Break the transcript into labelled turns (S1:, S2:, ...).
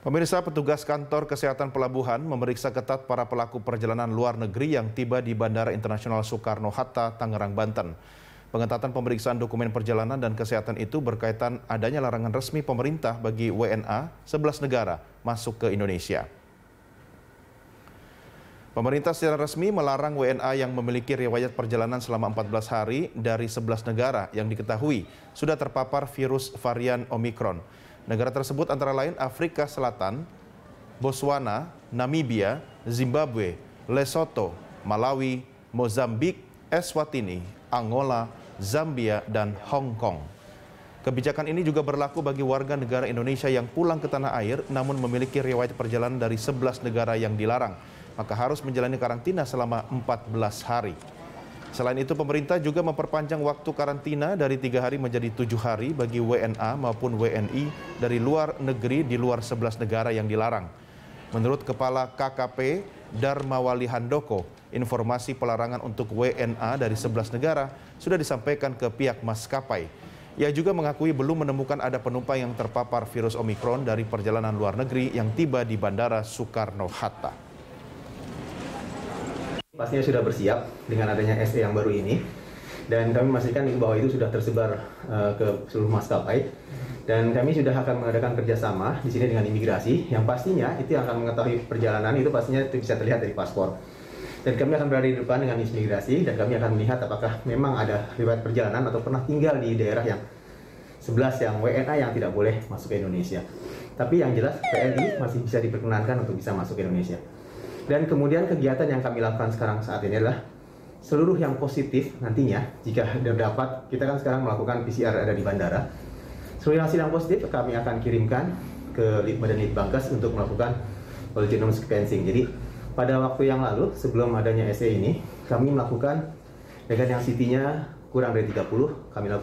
S1: Pemirsa, petugas kantor kesehatan pelabuhan memeriksa ketat para pelaku perjalanan luar negeri yang tiba di Bandara Internasional Soekarno-Hatta, Tangerang, Banten. Pengetatan pemeriksaan dokumen perjalanan dan kesehatan itu berkaitan adanya larangan resmi pemerintah bagi WNA 11 negara masuk ke Indonesia. Pemerintah secara resmi melarang WNA yang memiliki riwayat perjalanan selama 14 hari dari 11 negara yang diketahui sudah terpapar virus varian Omikron. Negara tersebut antara lain Afrika Selatan, Botswana, Namibia, Zimbabwe, Lesotho, Malawi, Mozambik, Eswatini, Angola, Zambia, dan Hong Kong. Kebijakan ini juga berlaku bagi warga negara Indonesia yang pulang ke tanah air namun memiliki riwayat perjalanan dari 11 negara yang dilarang, maka harus menjalani karantina selama 14 hari. Selain itu, pemerintah juga memperpanjang waktu karantina dari 3 hari menjadi 7 hari bagi WNA maupun WNI dari luar negeri di luar 11 negara yang dilarang. Menurut Kepala KKP Darmawali Handoko, informasi pelarangan untuk WNA dari 11 negara sudah disampaikan ke pihak maskapai. Ia juga mengakui belum menemukan ada penumpang yang terpapar virus Omikron dari perjalanan luar negeri yang tiba di Bandara Soekarno-Hatta.
S2: Pastinya sudah bersiap dengan adanya SE yang baru ini, dan kami memastikan bahwa itu sudah tersebar ke seluruh maskapai, dan kami sudah akan mengadakan kerjasama di sini dengan imigrasi yang pastinya itu yang akan mengetahui perjalanan itu pastinya itu bisa terlihat dari paspor. Dan kami akan berada di depan dengan imigrasi dan kami akan melihat apakah memang ada riwayat perjalanan atau pernah tinggal di daerah yang 11 yang WNA yang tidak boleh masuk ke Indonesia. Tapi yang jelas PNI masih bisa diperkenankan untuk bisa masuk ke Indonesia. Dan kemudian kegiatan yang kami lakukan sekarang saat ini adalah seluruh yang positif nantinya jika dapat, kita kan sekarang melakukan PCR ada di bandara. Seluruh hasil yang positif kami akan kirimkan ke Badan Litbangkes untuk melakukan whole genome sequencing. Jadi pada waktu yang lalu sebelum adanya SE ini kami melakukan dengan yang CT-nya kurang dari 30, kami lakukan